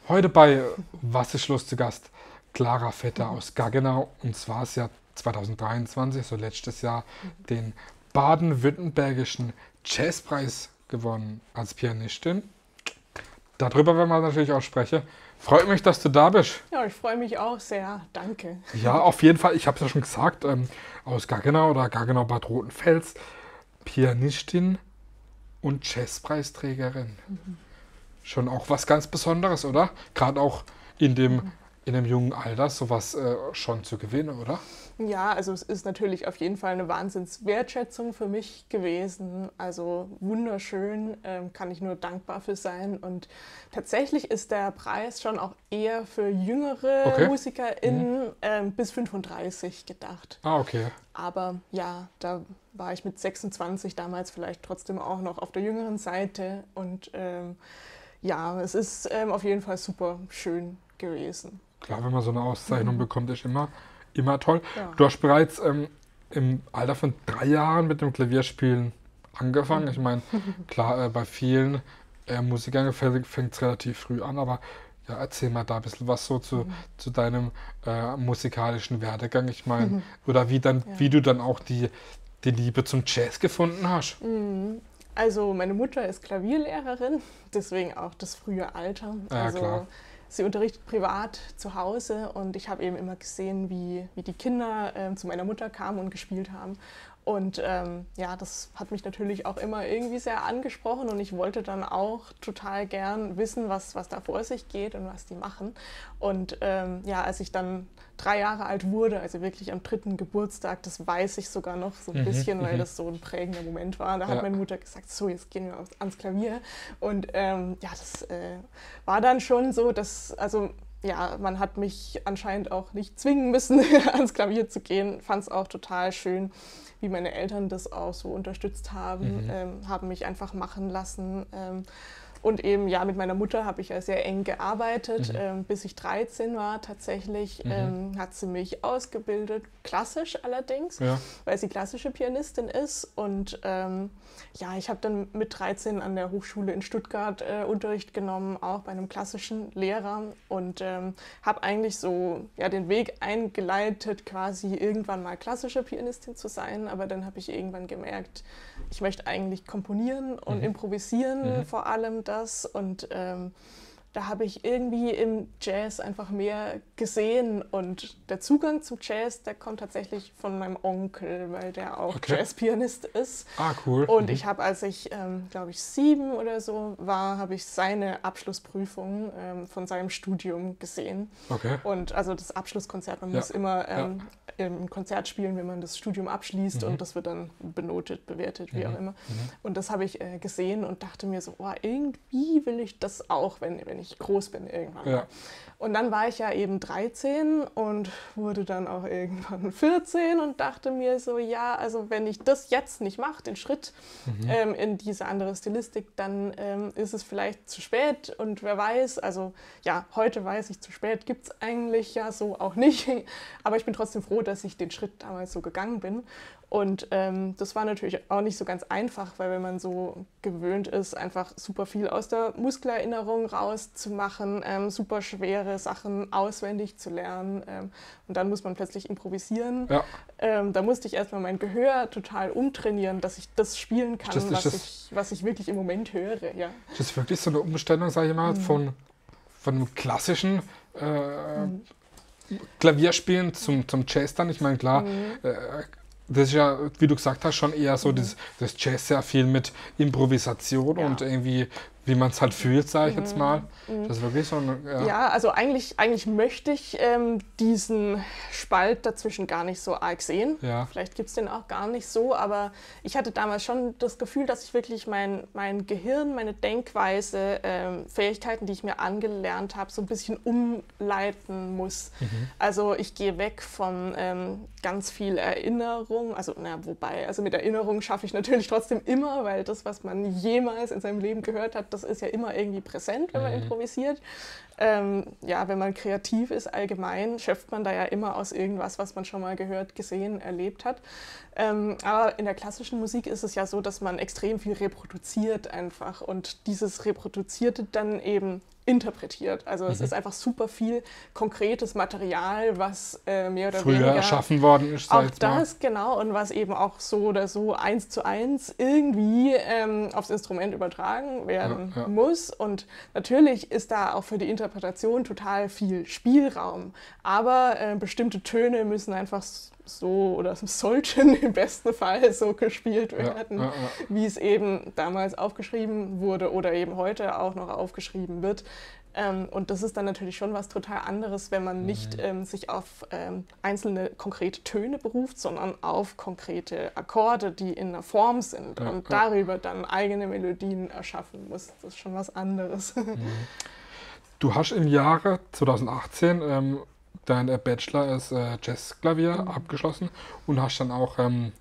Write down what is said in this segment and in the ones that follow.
Heute bei Was ist los zu Gast? Clara Vetter aus Gaggenau. Und zwar ist ja 2023, so letztes Jahr, den baden-württembergischen Jazzpreis gewonnen als Pianistin. Darüber werden wir natürlich auch sprechen. Freut mich, dass du da bist. Ja, ich freue mich auch sehr. Danke. Ja, auf jeden Fall. Ich habe es ja schon gesagt, aus Gaggenau oder Gaggenau-Bad Rotenfels. Pianistin und Jazzpreisträgerin. Schon auch was ganz Besonderes, oder? Gerade auch in dem jungen Alter sowas schon zu gewinnen, oder? Ja, also es ist natürlich auf jeden Fall eine Wahnsinnswertschätzung für mich gewesen. Also wunderschön, kann ich nur dankbar für sein. Und tatsächlich ist der Preis schon auch eher für jüngere MusikerInnen bis 35 gedacht. Ah, okay. Aber ja, da war ich mit 26 damals vielleicht trotzdem auch noch auf der jüngeren Seite. Und ja, es ist auf jeden Fall super schön gewesen. Klar, wenn man so eine Auszeichnung bekommt, ist immer toll. Ja. Du hast bereits im Alter von 3 Jahren mit dem Klavierspielen angefangen. Ich meine, klar, bei vielen Musikern fängt es relativ früh an, aber ja, erzähl mal da ein bisschen was so zu deinem musikalischen Werdegang. Ich meine, oder wie du dann auch die Liebe zum Jazz gefunden hast. Also meine Mutter ist Klavierlehrerin, deswegen auch das frühe Alter. Ja, Also klar. sie unterrichtet privat zu Hause und ich habe eben immer gesehen, wie die Kinder zu meiner Mutter kamen und gespielt haben. Und ja, das hat mich natürlich auch immer irgendwie sehr angesprochen und ich wollte dann auch total gern wissen, was da vor sich geht und was die machen. Und ja, als ich dann 3 Jahre alt wurde, also wirklich am 3. Geburtstag, das weiß ich sogar noch so ein bisschen, weil das so ein prägender Moment war. Da hat meine Mutter gesagt, so, jetzt gehen wir ans Klavier. Und ja, das war dann schon so, dass, also ja, man hat mich anscheinend auch nicht zwingen müssen, ans Klavier zu gehen. Fand es auch total schön, wie meine Eltern das auch so unterstützt haben, haben mich einfach machen lassen. Und eben, ja, mit meiner Mutter habe ich ja sehr eng gearbeitet, bis ich 13 war tatsächlich, hat sie mich ausgebildet, klassisch allerdings, weil sie klassische Pianistin ist. Und ja, ich habe dann mit 13 an der Hochschule in Stuttgart Unterricht genommen, auch bei einem klassischen Lehrer und habe eigentlich so ja, den Weg eingeleitet, quasi irgendwann mal klassische Pianistin zu sein. Aber dann habe ich irgendwann gemerkt, ich möchte eigentlich komponieren und improvisieren, vor allem das. Und da habe ich irgendwie im Jazz einfach mehr gesehen. Und der Zugang zum Jazz, der kommt tatsächlich von meinem Onkel, weil der auch Jazzpianist ist. Ah, cool. Und ich habe, als ich, glaube ich, 7 oder so war, habe ich seine Abschlussprüfung von seinem Studium gesehen. Okay. Und also das Abschlusskonzert, man muss immer im Konzert spielen, wenn man das Studium abschließt und das wird dann benotet, bewertet, wie auch immer. Und das habe ich gesehen und dachte mir so, oh, irgendwie will ich das auch, wenn ich groß bin irgendwann. Ja. Und dann war ich ja eben 13 und wurde dann auch irgendwann 14 und dachte mir so, ja, also wenn ich das jetzt nicht mache, den Schritt in diese andere Stilistik, dann ist es vielleicht zu spät und wer weiß, also ja, heute weiß ich, zu spät gibt es eigentlich ja so auch nicht, aber ich bin trotzdem froh, dass ich den Schritt damals so gegangen bin. Und das war natürlich auch nicht so ganz einfach, weil wenn man so gewöhnt ist, einfach super viel aus der Muskelerinnerung rauszumachen, super schwere Sachen auswendig zu lernen und dann muss man plötzlich improvisieren. Ja. Da musste ich erstmal mein Gehör total umtrainieren, dass ich das spielen kann, was ich wirklich im Moment höre. Ja. Das ist wirklich so eine Umstellung, sage ich mal, von einem klassischen Klavierspielen zum Jazz dann. Ich meine, klar, das ist ja, wie du gesagt hast, schon eher so das Jazz sehr viel mit Improvisation und irgendwie, wie man es halt fühlt, sage ich jetzt mal. Das ist wirklich so ein... Ja, also eigentlich möchte ich diesen Spalt dazwischen gar nicht so arg sehen. Ja. Vielleicht gibt es den auch gar nicht so, aber ich hatte damals schon das Gefühl, dass ich wirklich mein Gehirn, meine Denkweise, Fähigkeiten, die ich mir angelernt habe, so ein bisschen umleiten muss. Also ich gehe weg von ganz viel Erinnerung, also wobei, also mit Erinnerung schaffe ich natürlich trotzdem immer, weil das, was man jemals in seinem Leben gehört hat, das ist ja immer irgendwie präsent, wenn man improvisiert. ja, wenn man kreativ ist allgemein, schöpft man da ja immer aus irgendwas, was man schon mal gehört, gesehen, erlebt hat. Aber in der klassischen Musik ist es ja so, dass man extrem viel reproduziert einfach und dieses Reproduzierte dann eben interpretiert. Also es ist einfach super viel konkretes Material, was mehr oder Früher weniger erschaffen worden ist, sag auch ich jetzt mal. das, genau, und was eben auch so oder so 1:1 irgendwie aufs Instrument übertragen werden Ja. muss. Und natürlich ist da auch für die Interpretation total viel Spielraum. Aber bestimmte Töne müssen einfach so oder sollten im besten Fall so gespielt werden, wie es eben damals aufgeschrieben wurde oder eben heute auch noch aufgeschrieben wird. Und das ist dann natürlich schon was total anderes, wenn man nicht sich auf einzelne konkrete Töne beruft, sondern auf konkrete Akkorde, die in einer Form sind und darüber dann eigene Melodien erschaffen muss. Das ist schon was anderes. Du hast im Jahre 2018 dein Bachelor als Jazzklavier abgeschlossen und hast dann auch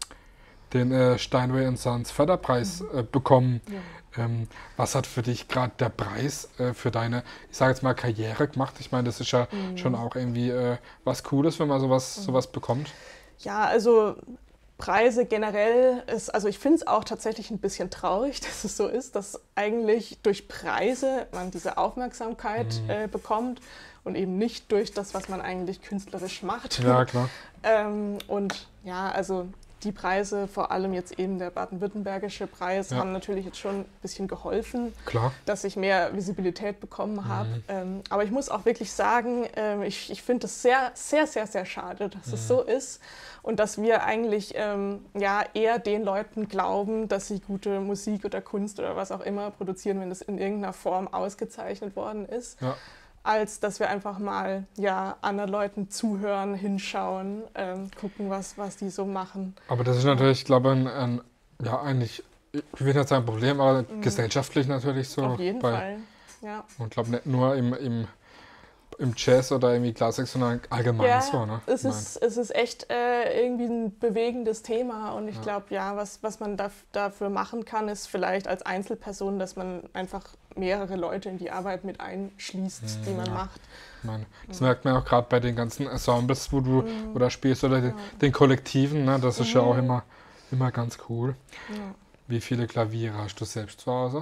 den Steinway Sons Förderpreis bekommen. Ja. Was hat für dich gerade der Preis für deine, ich sage jetzt mal, Karriere gemacht? Ich meine, das ist ja schon auch irgendwie was Cooles, wenn man sowas bekommt. Ja, also Preise generell ist, also ich finde es auch tatsächlich ein bisschen traurig, dass es so ist, dass eigentlich durch Preise man diese Aufmerksamkeit bekommt und eben nicht durch das, was man eigentlich künstlerisch macht. Ja, klar. Und ja, also die Preise, vor allem jetzt eben der baden-württembergische Preis, haben natürlich jetzt schon ein bisschen geholfen, Klar. dass ich mehr Visibilität bekommen habe. Aber ich muss auch wirklich sagen, ich finde es sehr, sehr, sehr, sehr schade, dass es so ist und dass wir eigentlich ja, eher den Leuten glauben, dass sie gute Musik oder Kunst oder was auch immer produzieren, wenn das in irgendeiner Form ausgezeichnet worden ist. Ja. Als dass wir einfach mal ja, anderen Leuten zuhören, hinschauen, gucken, was die so machen. Aber das ist natürlich, ich glaube, ja, eigentlich, ich will nicht sagen Problem, aber gesellschaftlich natürlich so. Auf jeden Fall, ja. Und ich glaube nicht nur im Jazz oder irgendwie Klassik, sondern allgemein Ja, so. Ne? es ist echt irgendwie ein bewegendes Thema und ich glaube, ja, was man dafür machen kann, ist vielleicht als Einzelperson, dass man einfach mehrere Leute in die Arbeit mit einschließt, die man macht. Ich meine, das merkt man auch gerade bei den ganzen Ensembles, wo du oder spielst oder den Kollektiven, ne? Das ist ja auch immer ganz cool. Ja. Wie viele Klaviere hast du selbst zu Hause?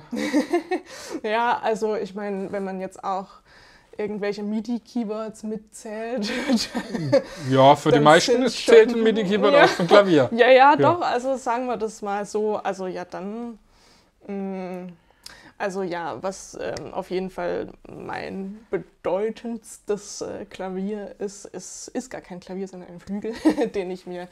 Ja, also ich meine, wenn man jetzt auch irgendwelche MIDI-Keyboards mitzählt. Ja, für die meisten zählt ein MIDI-Keyboard auch ein Klavier. Ja, doch, also sagen wir das mal so. Also ja, dann, also ja, was auf jeden Fall mein bedeutendstes Klavier ist gar kein Klavier, sondern ein Flügel, den ich mir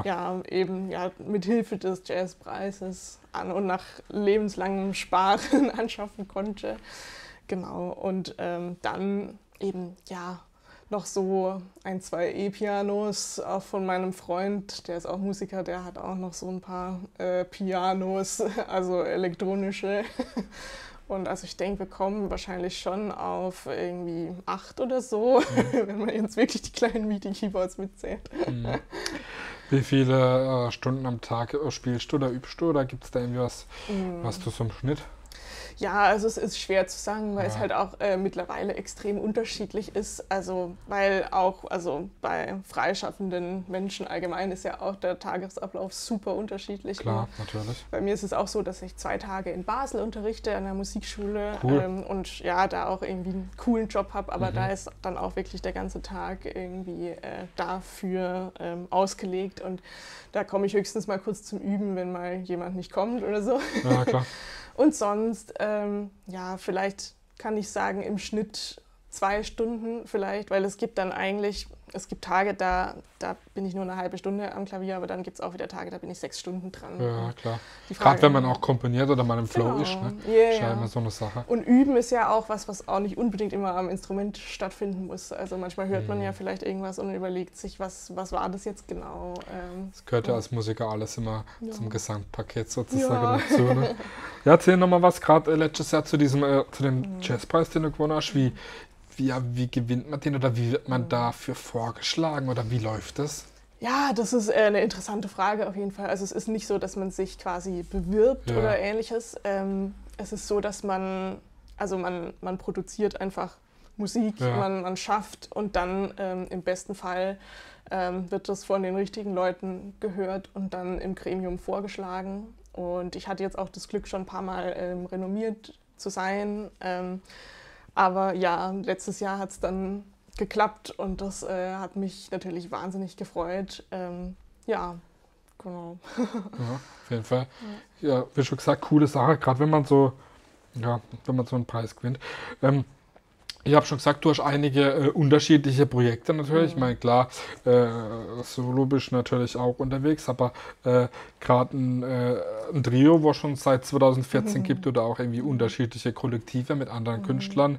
eben mit Hilfe des Jazzpreises an und nach lebenslangem Sparen anschaffen konnte. Genau, und dann eben, ja, noch so 1, 2 E-Pianos, auch von meinem Freund, der ist auch Musiker, der hat auch noch so ein paar Pianos, also elektronische. Und also ich denke, wir kommen wahrscheinlich schon auf irgendwie 8 oder so, wenn man jetzt wirklich die kleinen MIDI-Keyboards mitzählt. Wie viele Stunden am Tag spielst du oder übst du? Oder gibt es da irgendwie was du so im Schnitt? Ja, also es ist schwer zu sagen, weil es halt auch mittlerweile extrem unterschiedlich ist. Also weil auch, also bei freischaffenden Menschen allgemein ist ja auch der Tagesablauf super unterschiedlich. Klar, natürlich. Bei mir ist es auch so, dass ich 2 Tage in Basel unterrichte an der Musikschule und ja, da auch irgendwie einen coolen Job habe, aber da ist dann auch wirklich der ganze Tag irgendwie dafür ausgelegt und da komme ich höchstens mal kurz zum Üben, wenn mal jemand nicht kommt oder so. Ja, klar. Und sonst, ja, vielleicht kann ich sagen, im Schnitt 2 Stunden vielleicht, weil es gibt dann eigentlich, es gibt Tage, da bin ich nur eine halbe Stunde am Klavier, aber dann gibt es auch wieder Tage, da bin ich 6 Stunden dran. Ja, klar. Gerade wenn man auch komponiert oder mal im Flow ist, ne? Ist ja immer so eine Sache. Und Üben ist ja auch was auch nicht unbedingt immer am Instrument stattfinden muss. Also manchmal hört man ja vielleicht irgendwas und überlegt sich, was war das jetzt genau. Das gehört ja als Musiker alles immer zum Gesamtpaket sozusagen dazu. Ne? Ja, erzähl nochmal was, gerade letztes Jahr zu dem Jazzpreis, den du gewonnen hast. Wie gewinnt man den oder wie wird man dafür vorgeschlagen oder wie läuft das? Ja, das ist eine interessante Frage auf jeden Fall. Also es ist nicht so, dass man sich quasi bewirbt oder ähnliches. Es ist so, dass man produziert einfach Musik man schafft und dann im besten Fall wird das von den richtigen Leuten gehört und dann im Gremium vorgeschlagen. Und ich hatte jetzt auch das Glück, schon ein paar Mal renommiert zu sein. Aber ja, letztes Jahr hat es dann geklappt und das hat mich natürlich wahnsinnig gefreut. Ja, genau. Ja, auf jeden Fall. Ja, wie schon gesagt, coole Sache, gerade wenn man so einen Preis gewinnt. Ich habe schon gesagt, du hast einige unterschiedliche Projekte natürlich. Ich meine, klar, solo bist du natürlich auch unterwegs, aber gerade ein Trio, wo es schon seit 2014 gibt, oder auch irgendwie unterschiedliche Kollektive mit anderen Künstlern.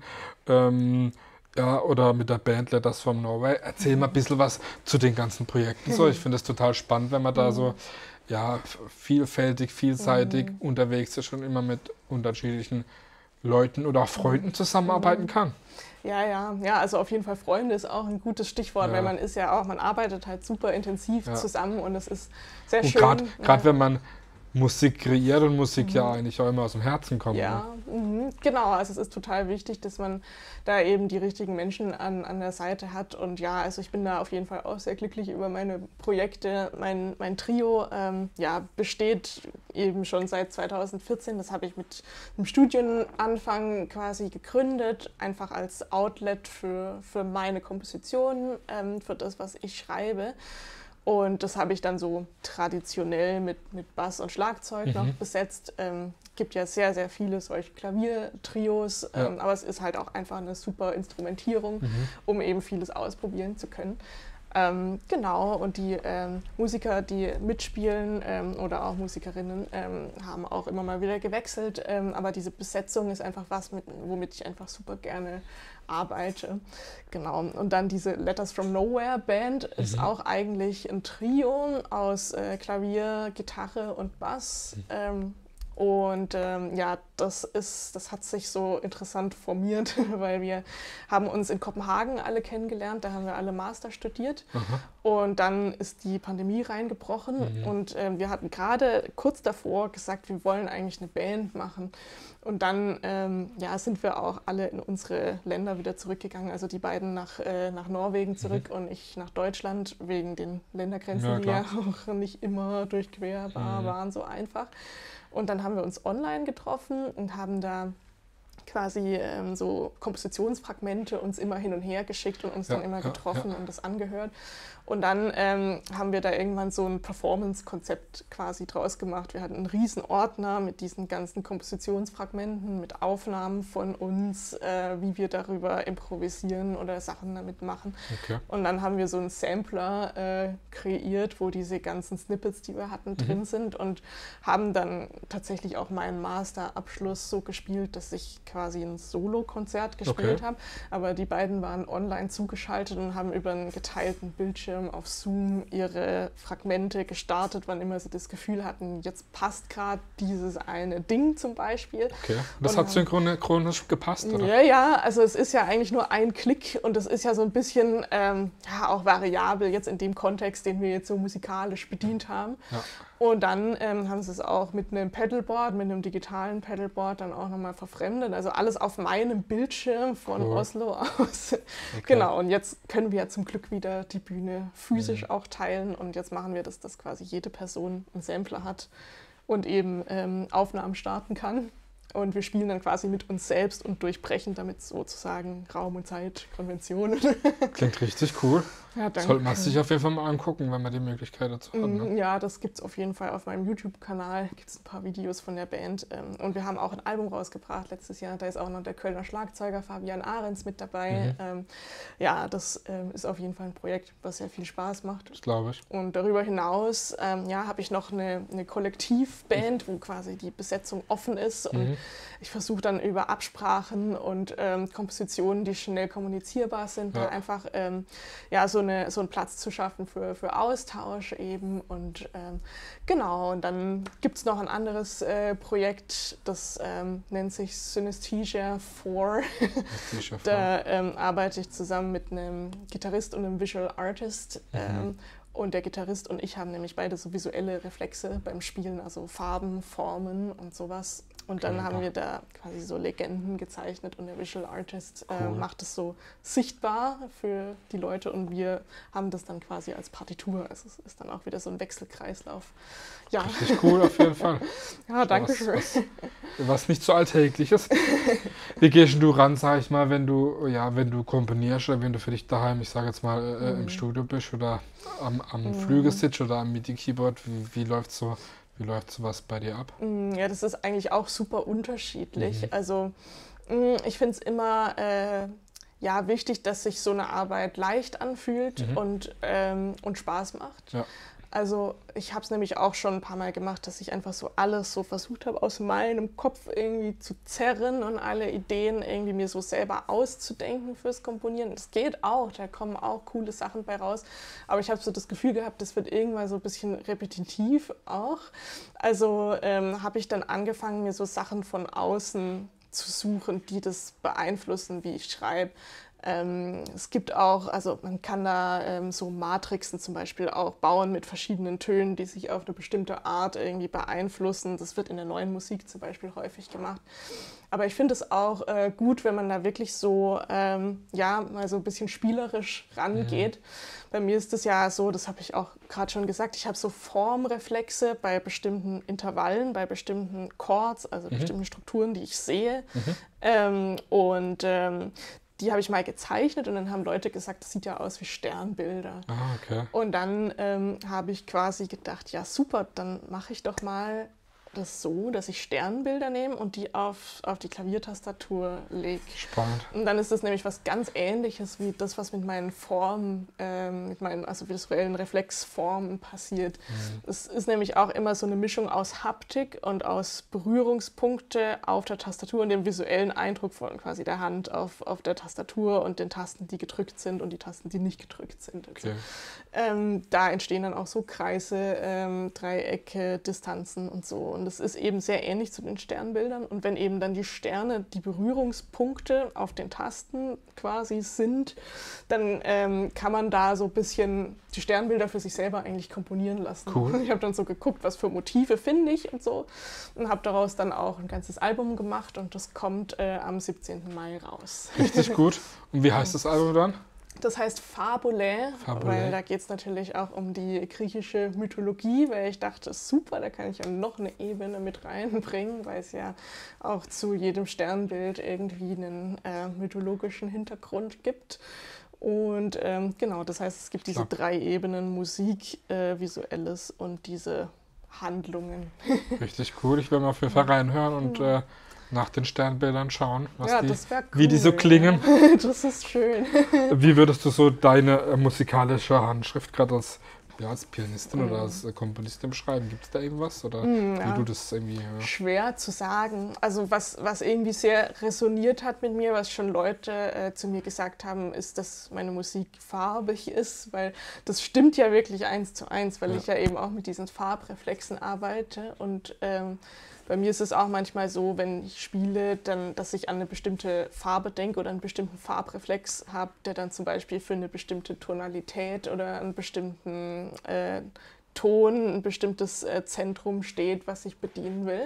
Oder mit der Band Letters from Norway. Erzähl mal ein bisschen was zu den ganzen Projekten. So, ich finde es total spannend, wenn man da so vielfältig, vielseitig unterwegs ist und immer mit unterschiedlichen Leuten oder auch Freunden zusammenarbeiten kann. Ja, also auf jeden Fall Freunde ist auch ein gutes Stichwort, weil man ist ja auch, man arbeitet halt super intensiv zusammen und es ist sehr schön. Gerade wenn man Musik kreiert und Musik ja eigentlich auch immer aus dem Herzen kommt. Ja, genau. Also es ist total wichtig, dass man da eben die richtigen Menschen an der Seite hat. Und ja, also ich bin da auf jeden Fall auch sehr glücklich über meine Projekte. Mein Trio besteht eben schon seit 2014. Das habe ich mit einem Studienanfang quasi gegründet, einfach als Outlet für meine Kompositionen, für das, was ich schreibe. Und das habe ich dann so traditionell mit Bass und Schlagzeug noch besetzt. Gibt ja sehr, sehr viele solche Klaviertrios, aber es ist halt auch einfach eine super Instrumentierung, um eben vieles ausprobieren zu können. Genau, und die Musiker, die mitspielen oder auch Musikerinnen, haben auch immer mal wieder gewechselt, aber diese Besetzung ist einfach was, womit ich einfach super gerne arbeite. Genau, und dann diese Letters from Nowhere Band ist auch eigentlich ein Trio aus Klavier, Gitarre und Bass. Das hat sich so interessant formiert, weil wir haben uns in Kopenhagen alle kennengelernt, da haben wir alle Master studiert. Und dann ist die Pandemie reingebrochen und wir hatten gerade kurz davor gesagt, wir wollen eigentlich eine Band machen. Und dann sind wir auch alle in unsere Länder wieder zurückgegangen, also die beiden nach Norwegen zurück und ich nach Deutschland, wegen den Ländergrenzen, die ja auch nicht immer durchquerbar waren, so einfach. Und dann haben wir uns online getroffen und haben da quasi so Kompositionsfragmente uns immer hin und her geschickt und uns dann immer getroffen und das angehört. Und dann haben wir da irgendwann so ein Performance-Konzept quasi draus gemacht. Wir hatten einen riesen Ordner mit diesen ganzen Kompositionsfragmenten, mit Aufnahmen von uns, wie wir darüber improvisieren oder Sachen damit machen. Okay. Und dann haben wir so einen Sampler kreiert, wo diese ganzen Snippets, die wir hatten, drin sind und haben dann tatsächlich auch meinen Masterabschluss so gespielt, dass ich quasi ein Solo-Konzert gespielt habe. Aber die beiden waren online zugeschaltet und haben über einen geteilten Bildschirm auf Zoom ihre Fragmente gestartet, wann immer sie das Gefühl hatten, jetzt passt gerade dieses eine Ding zum Beispiel. Okay, das hat synchronisch gepasst, oder? Ja, also es ist ja eigentlich nur ein Klick und das ist ja so ein bisschen auch variabel jetzt in dem Kontext, den wir jetzt so musikalisch bedient haben. Ja. Und dann haben sie es auch mit einem Pedalboard, mit einem digitalen Pedalboard dann auch nochmal verfremdet. Also alles auf meinem Bildschirm von Oslo aus. Okay. Genau, und jetzt können wir ja zum Glück wieder die Bühne physisch auch teilen. Und jetzt machen wir das, dass quasi jede Person einen Sampler hat und eben Aufnahmen starten kann. Und wir spielen dann quasi mit uns selbst und durchbrechen damit sozusagen Raum- und Zeitkonventionen. Klingt richtig cool. Ja, danke. Sollte man sich auf jeden Fall mal angucken, wenn man die Möglichkeit dazu hat. Ne? Ja, das gibt es auf jeden Fall auf meinem YouTube-Kanal. Gibt es ein paar Videos von der Band. Und wir haben auch ein Album rausgebracht letztes Jahr. Da ist auch noch der Kölner Schlagzeuger Fabian Ahrens mit dabei. Das ist auf jeden Fall ein Projekt, was sehr viel Spaß macht. Das glaube ich. Und darüber hinaus habe ich noch eine Kollektivband, wo quasi die Besetzung offen ist. Und ich versuche dann über Absprachen und Kompositionen, die schnell kommunizierbar sind, da einfach so einen Platz zu schaffen für Austausch eben. Und genau, und dann gibt es noch ein anderes Projekt, das nennt sich Synesthesia 4. Da arbeite ich zusammen mit einem Gitarrist und einem Visual Artist. Und der Gitarrist und ich haben nämlich beide so visuelle Reflexe beim Spielen, also Farben, Formen und sowas. Und dann haben wir da quasi so Legenden gezeichnet und der Visual Artist macht es so sichtbar für die Leute und wir haben das dann quasi als Partitur. Also es ist dann auch wieder so ein Wechselkreislauf. Ja. Richtig cool, auf jeden Fall. Ja, danke schön. Was nicht so alltäglich ist. Wie gehst du ran, sag ich mal, wenn du komponierst oder wenn du für dich daheim, ich sage jetzt mal, im Studio bist oder am Flügel sitzt oder am MIDI-Keyboard? Wie läuft sowas bei dir ab? Ja, das ist eigentlich auch super unterschiedlich. Also ich finde es immer wichtig, dass sich so eine Arbeit leicht anfühlt und Spaß macht. Ja. Also ich habe es nämlich auch schon ein paar Mal gemacht, dass ich einfach so alles so versucht habe, aus meinem Kopf irgendwie zu zerren und alle Ideen irgendwie mir so selber auszudenken fürs Komponieren. Das geht auch, da kommen auch coole Sachen bei raus. Aber ich habe so das Gefühl gehabt, das wird irgendwann so ein bisschen repetitiv auch. Also habe ich dann angefangen, mir so Sachen von außen zu suchen, die das beeinflussen, wie ich schreibe. Es gibt auch, also man kann da so Matrixen zum Beispiel auch bauen mit verschiedenen Tönen, die sich auf eine bestimmte Art irgendwie beeinflussen. Das wird in der neuen Musik zum Beispiel häufig gemacht. Aber ich finde es auch gut, wenn man da wirklich so, mal so ein bisschen spielerisch rangeht. Bei mir ist es ja so, das habe ich auch gerade schon gesagt, ich habe so Formreflexe bei bestimmten Intervallen, bei bestimmten Chords, also bestimmten Strukturen, die ich sehe. Die habe ich mal gezeichnet und dann haben Leute gesagt, das sieht ja aus wie Sternbilder. Ah, okay. Und dann habe ich quasi gedacht, ja super, dann mache ich doch mal das so, dass ich Sternbilder nehme und die auf die Klaviertastatur lege. Spannend. Und dann ist das nämlich was ganz Ähnliches wie das, was mit meinen Formen, mit meinen visuellen Reflexformen passiert. Es ist nämlich auch immer so eine Mischung aus Haptik und aus Berührungspunkte auf der Tastatur und dem visuellen Eindruck von quasi der Hand auf der Tastatur und den Tasten, die gedrückt sind und die Tasten, die nicht gedrückt sind. Okay. Da entstehen dann auch so Kreise, Dreiecke, Distanzen und so. Und das ist eben sehr ähnlich zu den Sternbildern. Und wenn eben dann die Sterne die Berührungspunkte auf den Tasten quasi sind, dann kann man da so ein bisschen die Sternbilder für sich selber eigentlich komponieren lassen. Cool. Ich habe dann so geguckt, was für Motive finde ich und so. Und habe daraus dann auch ein ganzes Album gemacht und das kommt am 17. Mai raus. Richtig gut. Und wie heißt das Album dann? Das heißt Fabulae, weil da geht es natürlich auch um die griechische Mythologie, weil ich dachte, super, da kann ich ja noch eine Ebene mit reinbringen, weil es ja auch zu jedem Sternbild irgendwie einen mythologischen Hintergrund gibt. Und genau, das heißt, es gibt diese 3 Ebenen, Musik, Visuelles und diese Handlungen. Richtig cool, ich werde mal auf jeden Fall reinhören und nach den Sternbildern schauen, wie die so klingen. Das ist schön. Wie würdest du so deine musikalische Handschrift gerade als Pianistin oder als Komponistin beschreiben? Gibt es da irgendwas? Oder wie du das irgendwie... Schwer zu sagen. Also was irgendwie sehr resoniert hat mit mir, was schon Leute zu mir gesagt haben, ist, dass meine Musik farbig ist, weil das stimmt ja wirklich 1:1, weil ich ja eben auch mit diesen Farbreflexen arbeite und bei mir ist es auch manchmal so, wenn ich spiele, dass ich an eine bestimmte Farbe denke oder einen bestimmten Farbreflex habe, der dann zum Beispiel für eine bestimmte Tonalität oder einen bestimmten Ton, ein bestimmtes Zentrum steht, was ich bedienen will.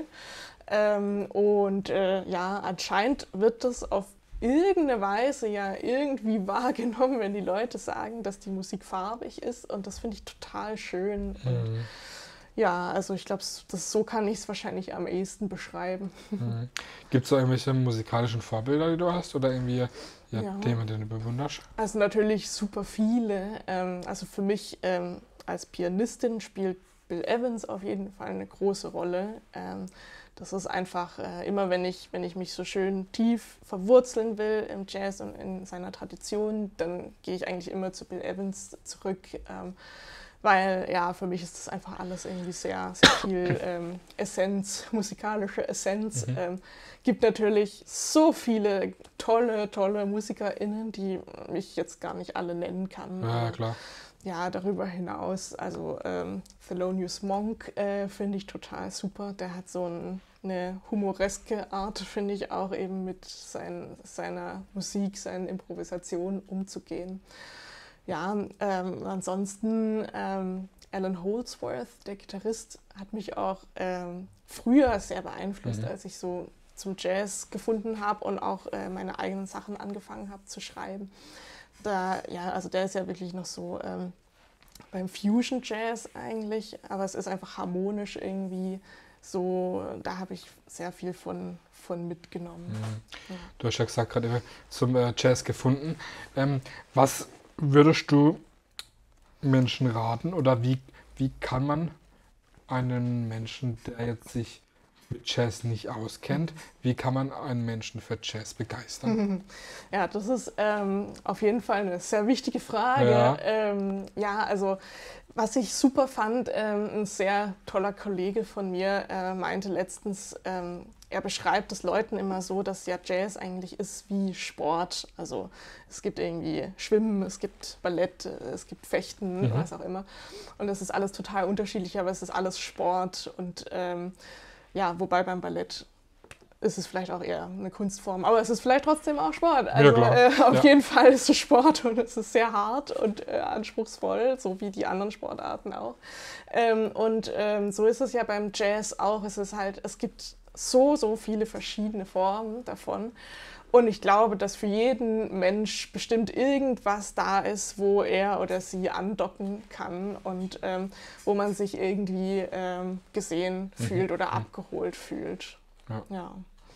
Anscheinend wird das auf irgendeine Weise ja irgendwie wahrgenommen, wenn die Leute sagen, dass die Musik farbig ist und das finde ich total schön. Ja, also ich glaube, so kann ich es wahrscheinlich am ehesten beschreiben. Gibt es da irgendwelche musikalischen Vorbilder, die du hast oder irgendwie Themen, die du bewunderst? Also natürlich super viele. Also für mich als Pianistin spielt Bill Evans auf jeden Fall eine große Rolle. Das ist einfach immer, wenn ich mich so schön tief verwurzeln will im Jazz und in seiner Tradition, dann gehe ich eigentlich immer zu Bill Evans zurück. Weil für mich ist das einfach alles irgendwie sehr, sehr viel Essenz, musikalische Essenz. Gibt natürlich so viele tolle MusikerInnen, die ich jetzt gar nicht alle nennen kann. Ja, klar. Ja, darüber hinaus, also Thelonious Monk finde ich total super. Der hat so eine humoreske Art, finde ich, auch eben mit seiner Musik, seinen Improvisationen umzugehen. Ja, ansonsten Alan Holdsworth, der Gitarrist, hat mich auch früher sehr beeinflusst, als ich so zum Jazz gefunden habe und auch meine eigenen Sachen angefangen habe zu schreiben. Also der ist ja wirklich noch so beim Fusion Jazz eigentlich, aber es ist einfach harmonisch irgendwie so, da habe ich sehr viel von mitgenommen. Ja. Du hast ja gesagt, gerade zum Jazz gefunden. Was würdest du Menschen raten oder wie kann man einen Menschen, der jetzt sich mit Jazz nicht auskennt, wie kann man einen Menschen für Jazz begeistern? Ja, das ist auf jeden Fall eine sehr wichtige Frage. Ja. Also was ich super fand, ein sehr toller Kollege von mir meinte letztens, er beschreibt es Leuten immer so, dass ja Jazz eigentlich ist wie Sport. Also es gibt irgendwie Schwimmen, es gibt Ballett, es gibt Fechten, was auch immer. Und das ist alles total unterschiedlich, aber es ist alles Sport. Und wobei beim Ballett ist es vielleicht auch eher eine Kunstform, aber es ist vielleicht trotzdem auch Sport. Also auf jeden Fall ist es Sport und es ist sehr hart und anspruchsvoll, so wie die anderen Sportarten auch. So ist es ja beim Jazz auch. Es gibt so viele verschiedene Formen davon. Und ich glaube, dass für jeden Mensch bestimmt irgendwas da ist, wo er oder sie andocken kann und wo man sich irgendwie gesehen fühlt oder abgeholt fühlt. Ja.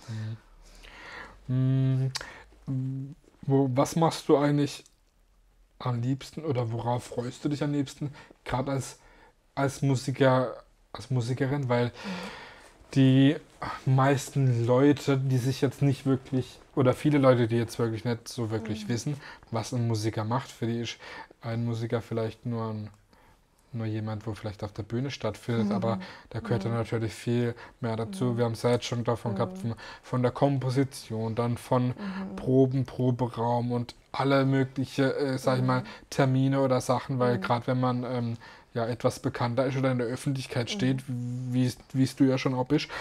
Was machst du eigentlich am liebsten oder worauf freust du dich am liebsten, gerade als Musikerin, weil die meisten Leute, die sich jetzt nicht wirklich, oder viele Leute, die jetzt wirklich nicht so wirklich wissen, was ein Musiker macht, für die ist ein Musiker vielleicht nur jemand, wo vielleicht auf der Bühne stattfindet, aber da gehört dann natürlich viel mehr dazu. Wir haben es ja jetzt schon davon gehabt, von der Komposition, dann von Proberaum und alle mögliche, sag ich mal, Termine oder Sachen, weil gerade wenn man etwas bekannter ist oder in der Öffentlichkeit steht, wie es du ja schon auch bist,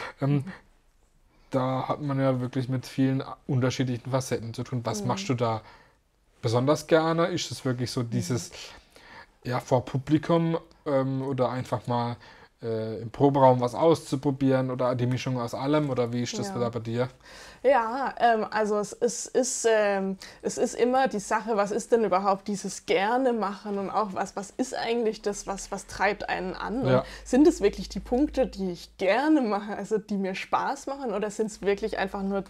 da hat man ja wirklich mit vielen unterschiedlichen Facetten zu tun. Was machst du da besonders gerne? Ist es wirklich so dieses vor Publikum oder einfach mal im Proberaum was auszuprobieren oder die Mischung aus allem oder wie ist das da bei dir? Ja, also es ist immer die Sache, was ist denn überhaupt dieses gerne machen und auch was ist eigentlich das, was treibt einen an? Ja. Sind es wirklich die Punkte, die ich gerne mache, also die mir Spaß machen oder sind es wirklich einfach nur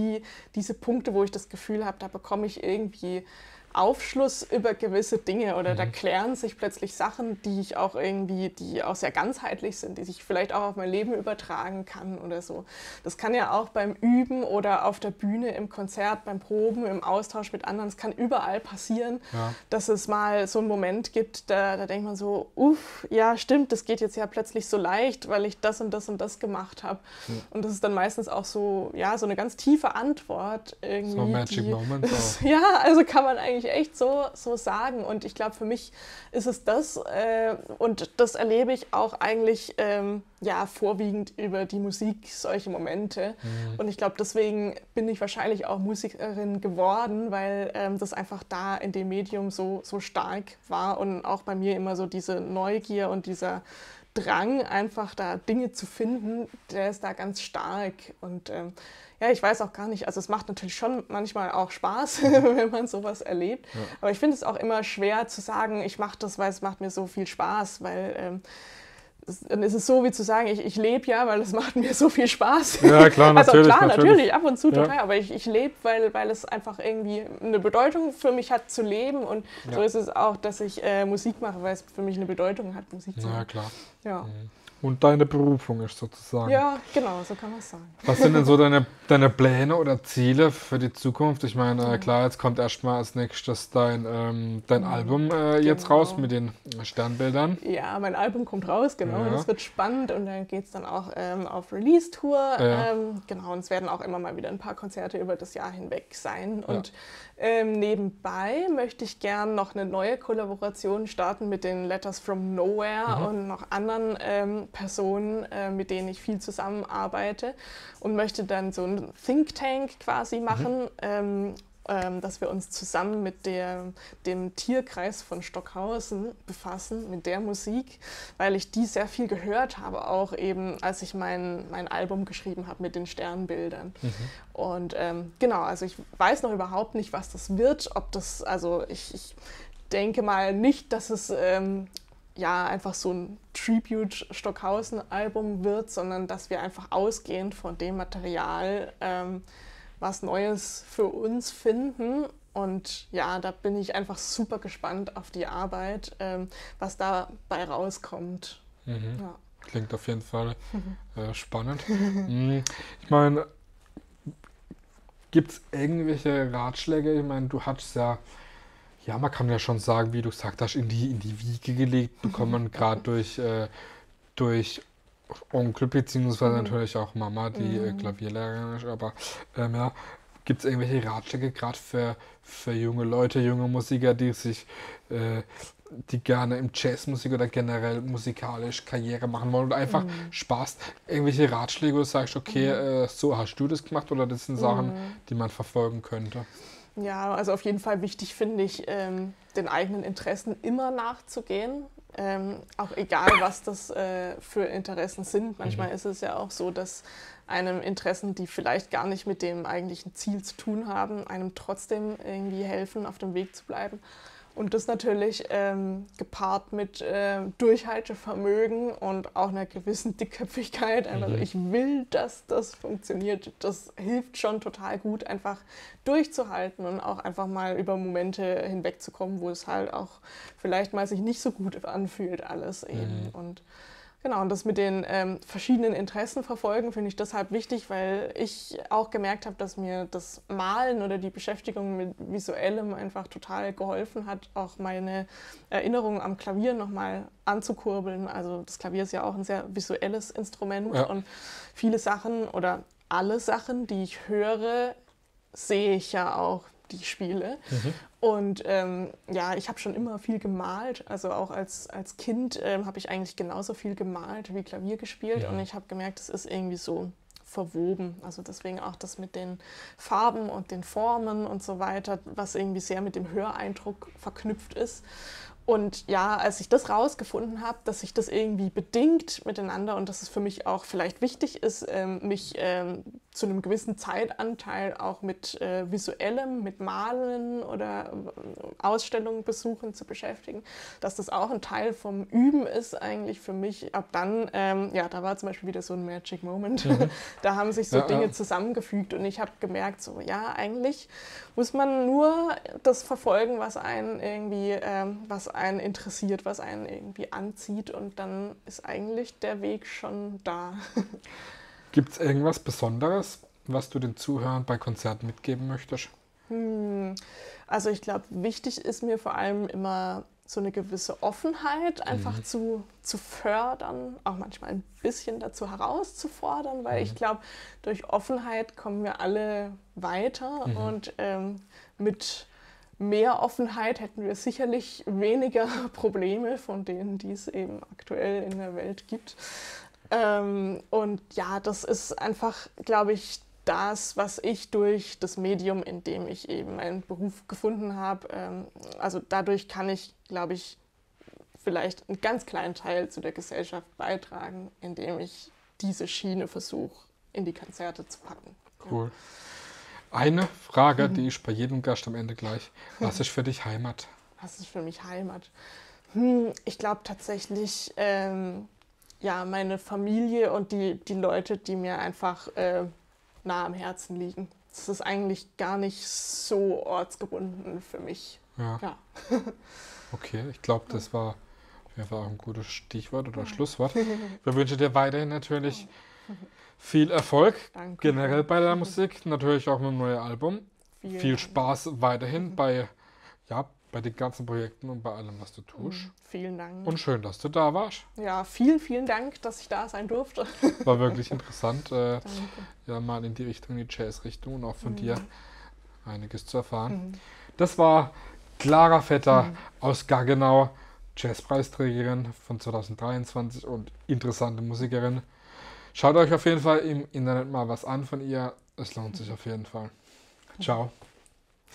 diese Punkte, wo ich das Gefühl habe, da bekomme ich irgendwie Aufschluss über gewisse Dinge oder da klären sich plötzlich Sachen, die auch sehr ganzheitlich sind, die sich vielleicht auch auf mein Leben übertragen kann oder so. Das kann ja auch beim Üben oder auf der Bühne, im Konzert, beim Proben, im Austausch mit anderen, es kann überall passieren, dass es mal so einen Moment gibt, da denkt man so, ja stimmt, das geht jetzt ja plötzlich so leicht, weil ich das und das und das gemacht habe. Und das ist dann meistens auch so eine ganz tiefe Antwort irgendwie. So Magic Moments auch. Ja, also kann man eigentlich echt so sagen. Und ich glaube, für mich ist es das. Und das erlebe ich auch eigentlich vorwiegend über die Musik, solche Momente. Und ich glaube, deswegen bin ich wahrscheinlich auch Musikerin geworden, weil das einfach da in dem Medium so stark war und auch bei mir immer so diese Neugier und dieser Drang, einfach da Dinge zu finden, der ist da ganz stark. Und ich weiß auch gar nicht, also es macht natürlich schon manchmal auch Spaß, wenn man sowas erlebt. Ja. Aber ich finde es auch immer schwer zu sagen, ich mache das, weil es macht mir so viel Spaß, weil dann ist es so wie zu sagen, ich lebe ja, weil es macht mir so viel Spaß. Ja, klar, natürlich. Also klar, natürlich, ab und zu total, aber ich lebe, weil es einfach irgendwie eine Bedeutung für mich hat zu leben und so ist es auch, dass ich Musik mache, weil es für mich eine Bedeutung hat, Musik zu machen. Ja, klar. Ja. Und deine Berufung ist sozusagen. Ja, genau, so kann man es sagen. Was sind denn so deine Pläne oder Ziele für die Zukunft? Ich meine, klar, jetzt kommt erstmal als nächstes dein Album jetzt raus mit den Sternbildern. Ja, mein Album kommt raus, genau. Ja. Das wird spannend und dann geht es dann auch auf Release-Tour. Ja. Genau, und es werden auch immer mal wieder ein paar Konzerte über das Jahr hinweg sein. Ja. Und nebenbei möchte ich gern noch eine neue Kollaboration starten mit den Letters from Nowhere und noch anderen Personen, mit denen ich viel zusammenarbeite und möchte dann so ein Think Tank quasi machen dass wir uns zusammen mit dem Tierkreis von Stockhausen befassen, mit der Musik, weil ich die sehr viel gehört habe, auch eben als ich mein Album geschrieben habe mit den Sternbildern. Und genau, also ich weiß noch überhaupt nicht, was das wird, ob das, also ich denke mal nicht, dass es ja einfach so ein Tribute-Stockhausen-Album wird, sondern dass wir einfach ausgehend von dem Material was Neues für uns finden. Und ja, da bin ich einfach super gespannt auf die Arbeit, was dabei rauskommt. Ja. Klingt auf jeden Fall spannend. Ich meine, gibt es irgendwelche Ratschläge? Ich meine, du hattest ja, man kann ja schon sagen, wie du gesagt hast, in die Wiege gelegt bekommen, gerade durch Onkel, beziehungsweise natürlich auch Mama, die Klavierlehrerin ist. Aber ja, gibt es irgendwelche Ratschläge gerade für junge Leute, junge Musiker, die gerne im Jazzmusik oder generell musikalisch Karriere machen wollen und einfach Spaß? Irgendwelche Ratschläge, wo du sagst, okay, so hast du das gemacht, oder das sind Sachen, die man verfolgen könnte? Ja, also auf jeden Fall wichtig finde ich, den eigenen Interessen immer nachzugehen. Auch egal, was das für Interessen sind. Manchmal ist es ja auch so, dass einem Interessen, die vielleicht gar nicht mit dem eigentlichen Ziel zu tun haben, einem trotzdem irgendwie helfen, auf dem Weg zu bleiben. Und das natürlich gepaart mit Durchhaltevermögen und auch einer gewissen Dickköpfigkeit. Einfach so, ich will, dass das funktioniert. Das hilft schon total gut, einfach durchzuhalten und auch einfach mal über Momente hinwegzukommen, wo es halt auch vielleicht mal sich nicht so gut anfühlt, alles eben. Und genau, und das mit den verschiedenen Interessen verfolgen, finde ich deshalb wichtig, weil ich auch gemerkt habe, dass mir das Malen oder die Beschäftigung mit Visuellem einfach total geholfen hat, auch meine Erinnerungen am Klavier nochmal anzukurbeln. Also das Klavier ist ja auch ein sehr visuelles Instrument, und viele Sachen oder alle Sachen, die ich höre, sehe ich ja auch, die ich spiele. Und ja, ich habe schon immer viel gemalt, also auch als Kind habe ich eigentlich genauso viel gemalt wie Klavier gespielt, und ich habe gemerkt, es ist irgendwie so verwoben, also deswegen auch das mit den Farben und den Formen und so weiter, was irgendwie sehr mit dem Höreindruck verknüpft ist. Und ja, als ich das rausgefunden habe, dass sich das irgendwie bedingt miteinander und dass es für mich auch vielleicht wichtig ist, mich zu einem gewissen Zeitanteil auch mit Visuellem, mit Malen oder Ausstellungen besuchen zu beschäftigen, dass das auch ein Teil vom Üben ist eigentlich für mich. Ab dann, ja, da war zum Beispiel wieder so ein Magic Moment. Da haben sich so Dinge zusammengefügt, und ich habe gemerkt, so ja, eigentlich muss man nur das verfolgen, was einen irgendwie, was einen interessiert, was einen irgendwie anzieht, und dann ist eigentlich der Weg schon da. Gibt es irgendwas Besonderes, was du den Zuhörern bei Konzerten mitgeben möchtest? Also ich glaube, wichtig ist mir vor allem immer so eine gewisse Offenheit einfach zu fördern, auch manchmal ein bisschen dazu herauszufordern, weil ich glaube, durch Offenheit kommen wir alle weiter, und mit mehr Offenheit hätten wir sicherlich weniger Probleme von denen, die es eben aktuell in der Welt gibt. Und ja, das ist einfach, glaube ich, das, was ich durch das Medium, in dem ich eben meinen Beruf gefunden habe, also dadurch kann ich, glaube ich, vielleicht einen ganz kleinen Teil zu der Gesellschaft beitragen, indem ich diese Schiene versuche, in die Konzerte zu packen. Cool. Eine Frage, die ich bei jedem Gast am Ende gleich: Was ist für dich Heimat? Was ist für mich Heimat? Ich glaube tatsächlich, ja, meine Familie und die Leute, die mir einfach nah am Herzen liegen. Das ist eigentlich gar nicht so ortsgebunden für mich. Ja. Okay, ich glaube, das war auch ein gutes Stichwort oder Schlusswort. Wir wünschen dir weiterhin natürlich viel Erfolg. Danke. Generell bei der Musik, natürlich auch mit dem neuen Album. Viel Dank. Spaß weiterhin bei den ganzen Projekten und bei allem, was du tust. Vielen Dank. Und schön, dass du da warst. Ja, vielen Dank, dass ich da sein durfte. War wirklich interessant, ja, mal in die Richtung, in die Jazz-Richtung, und auch von dir einiges zu erfahren. Das war Clara Vetter aus Gaggenau, Jazzpreisträgerin von 2023 und interessante Musikerin. Schaut euch auf jeden Fall im Internet mal was an von ihr. Es lohnt sich auf jeden Fall. Ciao.